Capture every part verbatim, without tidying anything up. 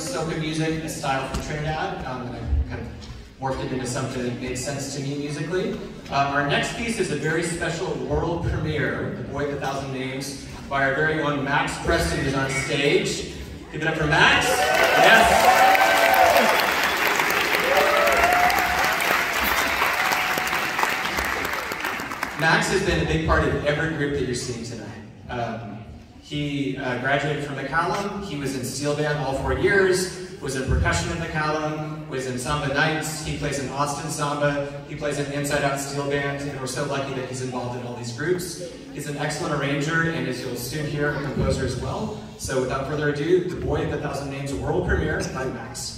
soca music, a style from Trinidad, um, and I kind of morphed it into something that made sense to me musically. Um, our next piece is a very special world premiere, The Boy with a Thousand Names, by our very own Max Preston, who's on stage. Give it up for Max. Yes. Max has been a big part of every group that you're seeing tonight. Um, he uh, graduated from McCallum. He was in Steelband all four years, was in percussion at McCallum, was in Samba Nights. He plays in Austin Samba. He plays in Inside Out Steelband, and we're so lucky that he's involved in all these groups. He's an excellent arranger, and as you'll soon hear, a composer as well. So without further ado, The Boy with a Thousand Names world premiere by Max.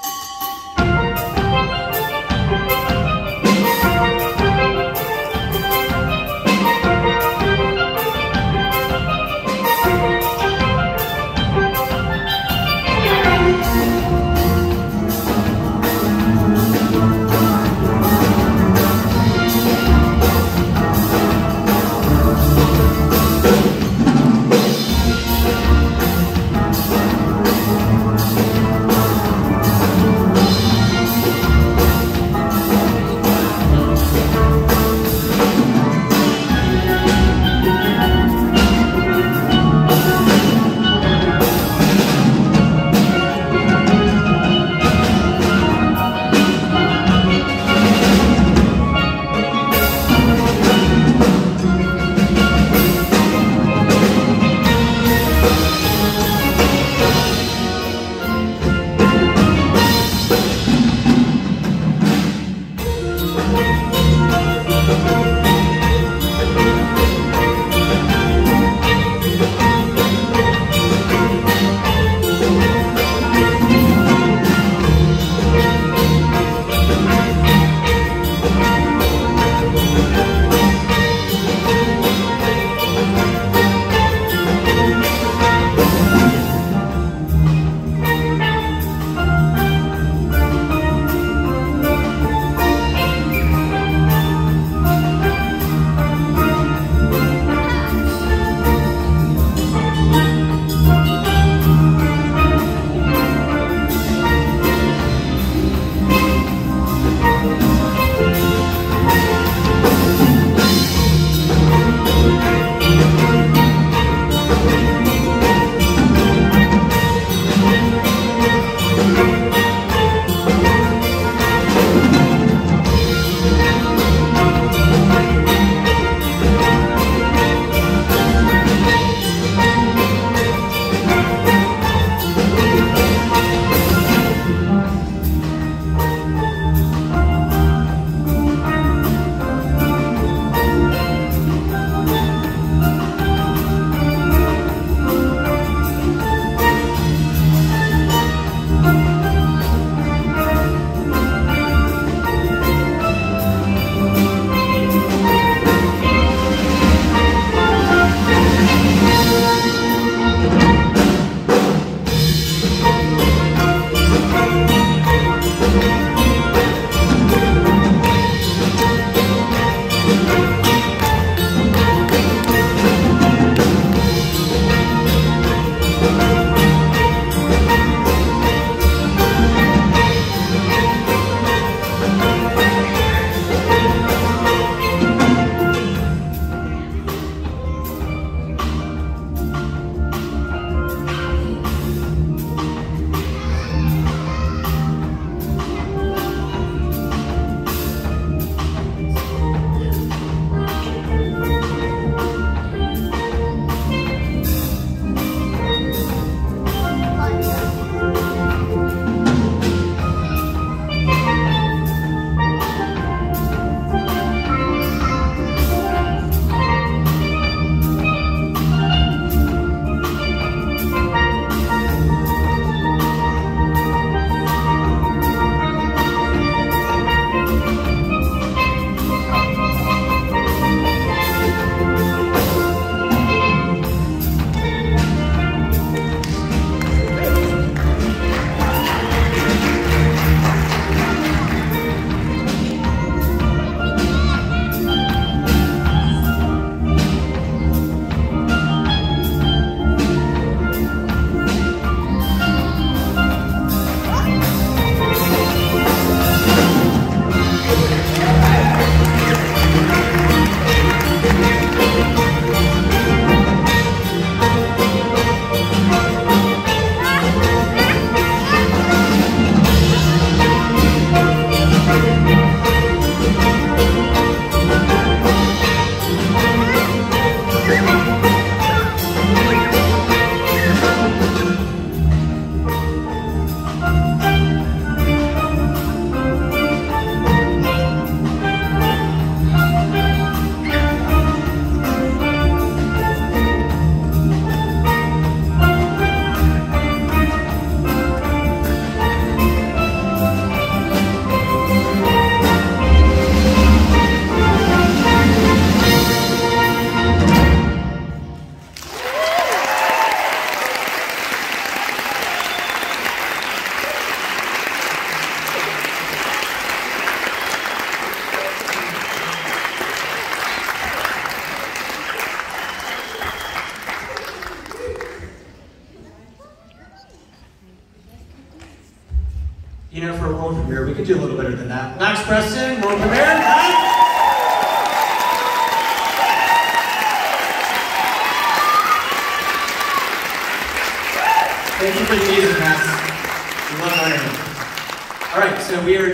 Thank you. for a world premiere. We could do a little better than that. Max Preston, world premiere. Max. Thank you for the music, Max. We love learning. All right, so we are